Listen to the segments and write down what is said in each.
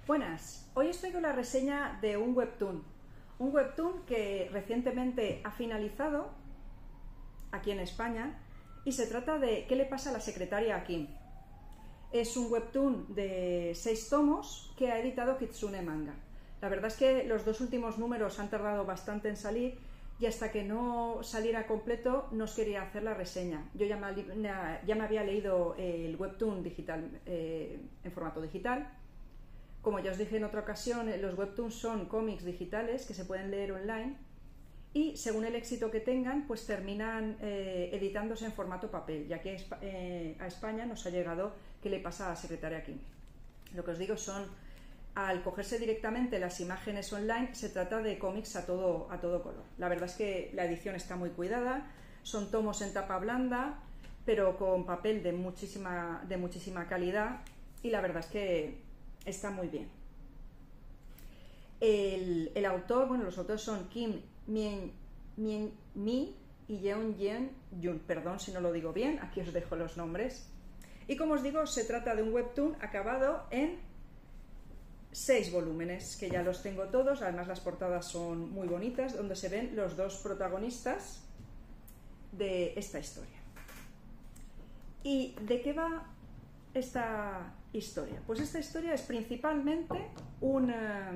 Buenas, hoy estoy con la reseña de un webtoon que recientemente ha finalizado aquí en España y se trata de ¿Qué le pasa a la secretaria Kim? Es un webtoon de 6 tomos que ha editado Kitsune Manga. La verdad es que los dos últimos números han tardado bastante en salir y hasta que no saliera completo no os quería hacer la reseña. Yo ya me había leído el webtoon digital, en formato digital. Como ya os dije en otra ocasión, los webtoons son cómics digitales que se pueden leer online y según el éxito que tengan, pues terminan editándose en formato papel, ya que a España nos ha llegado ¿Qué le pasa a la secretaria Kim? Lo que os digo son, al cogerse directamente las imágenes online, se trata de cómics a todo color. La verdad es que la edición está muy cuidada, son tomos en tapa blanda, pero con papel de muchísima calidad, y la verdad es que está muy bien. El autor, bueno, los autores son Kim Mi y Yeon-Jun. Perdón si no lo digo bien, aquí os dejo los nombres. Y como os digo, se trata de un webtoon acabado en 6 volúmenes, que ya los tengo todos. Además las portadas son muy bonitas, donde se ven los dos protagonistas de esta historia. ¿Y de qué va esta historia? Pues esta historia es principalmente un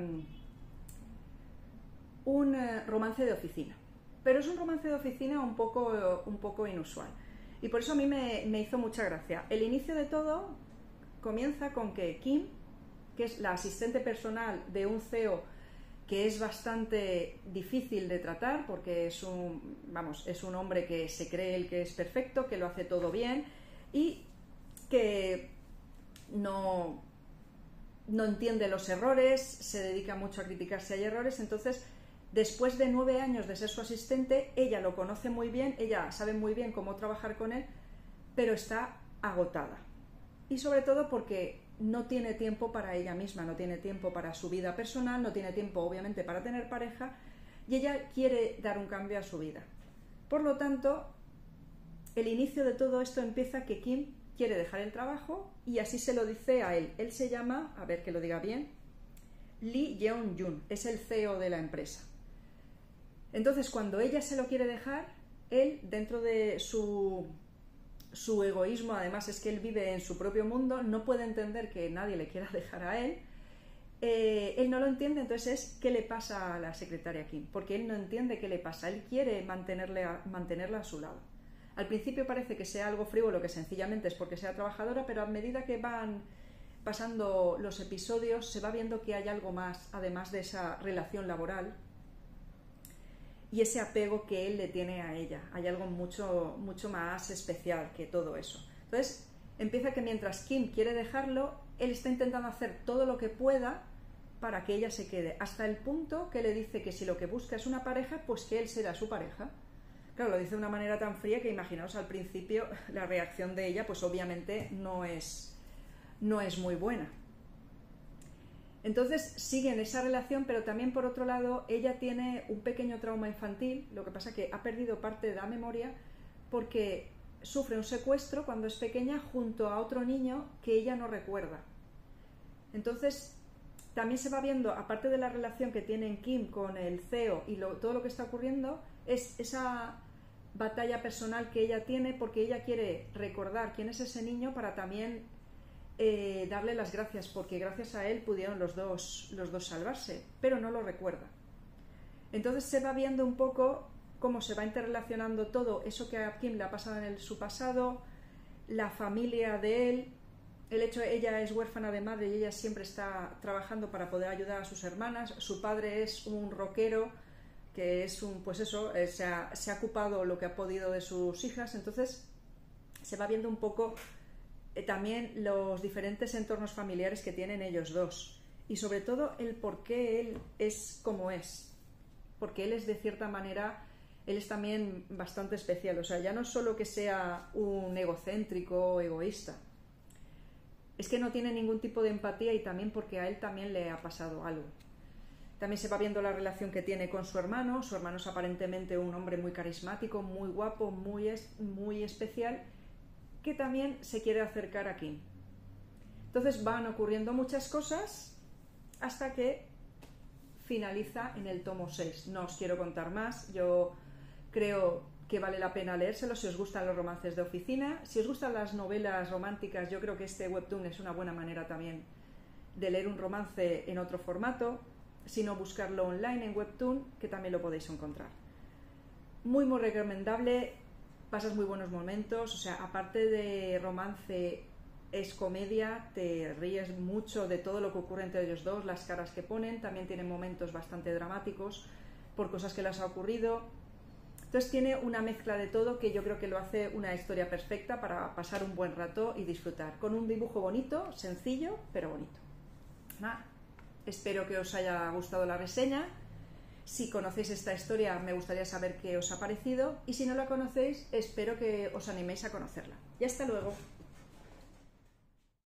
romance de oficina, pero es un romance de oficina un poco inusual, y por eso a mí me hizo mucha gracia. El inicio de todo comienza con que Kim, que es la asistente personal de un CEO que es bastante difícil de tratar, porque es un hombre que se cree el que es perfecto, que lo hace todo bien y que no entiende los errores, se dedica mucho a criticar si hay errores. Entonces, después de 9 años de ser su asistente, ella lo conoce muy bien, ella sabe muy bien cómo trabajar con él, pero está agotada. Y sobre todo porque no tiene tiempo para ella misma, no tiene tiempo para su vida personal, no tiene tiempo obviamente para tener pareja, y ella quiere dar un cambio a su vida. Por lo tanto, el inicio de todo esto empieza que Kim quiere dejar el trabajo y así se lo dice a él. Él se llama, a ver que lo diga bien, Lee Yeon-Jun, es el CEO de la empresa. Entonces, cuando ella se lo quiere dejar, él, dentro de su egoísmo, además es que él vive en su propio mundo, no puede entender que nadie le quiera dejar a él. Él no lo entiende, entonces es ¿qué le pasa a la secretaria Kim? Porque él no entiende qué le pasa, él quiere mantenerla a su lado. Al principio parece que sea algo frívolo, que sencillamente es porque sea trabajadora, pero a medida que van pasando los episodios se va viendo que hay algo más, además de esa relación laboral y ese apego que él le tiene a ella. Hay algo mucho más especial que todo eso. Entonces empieza que mientras Kim quiere dejarlo, él está intentando hacer todo lo que pueda para que ella se quede, hasta el punto que le dice que si lo que busca es una pareja, pues que él será su pareja. Claro, lo dice de una manera tan fría que imaginaos al principio la reacción de ella, pues obviamente no es muy buena. Entonces siguen esa relación, pero también por otro lado ella tiene un pequeño trauma infantil. Lo que pasa que ha perdido parte de la memoria porque sufre un secuestro cuando es pequeña junto a otro niño que ella no recuerda. Entonces también se va viendo, aparte de la relación que tienen Kim con el CEO y todo lo que está ocurriendo, es esa batalla personal que ella tiene, porque ella quiere recordar quién es ese niño para también darle las gracias, porque gracias a él pudieron los dos salvarse, pero no lo recuerda. Entonces se va viendo un poco cómo se va interrelacionando todo eso que a Kim le ha pasado en su pasado, la familia de él, el hecho de que ella es huérfana de madre y ella siempre está trabajando para poder ayudar a sus hermanas. Su padre es un rockero que es se ha ocupado lo que ha podido de sus hijas. Entonces se va viendo un poco también los diferentes entornos familiares que tienen ellos dos, y sobre todo el por qué él es como es, porque él es de cierta manera, él es también bastante especial. O sea, ya no solo que sea un egocéntrico o egoísta, es que no tiene ningún tipo de empatía, y también porque a él también le ha pasado algo. También se va viendo la relación que tiene con su hermano. Su hermano es aparentemente un hombre muy carismático, muy guapo, muy especial, que también se quiere acercar a Kim. Entonces van ocurriendo muchas cosas hasta que finaliza en el tomo 6. No os quiero contar más, yo creo que vale la pena leérselo si os gustan los romances de oficina. Si os gustan las novelas románticas, yo creo que este webtoon es una buena manera también de leer un romance en otro formato, si no, buscarlo online en webtoon, que también lo podéis encontrar. Muy muy recomendable, pasas muy buenos momentos, o sea, aparte de romance es comedia, te ríes mucho de todo lo que ocurre entre ellos dos, las caras que ponen, también tienen momentos bastante dramáticos por cosas que les ha ocurrido. Entonces tiene una mezcla de todo que yo creo que lo hace una historia perfecta para pasar un buen rato y disfrutar, con un dibujo bonito, sencillo, pero bonito. Nada, espero que os haya gustado la reseña. Si conocéis esta historia, me gustaría saber qué os ha parecido, y si no la conocéis, espero que os animéis a conocerla. Y hasta luego.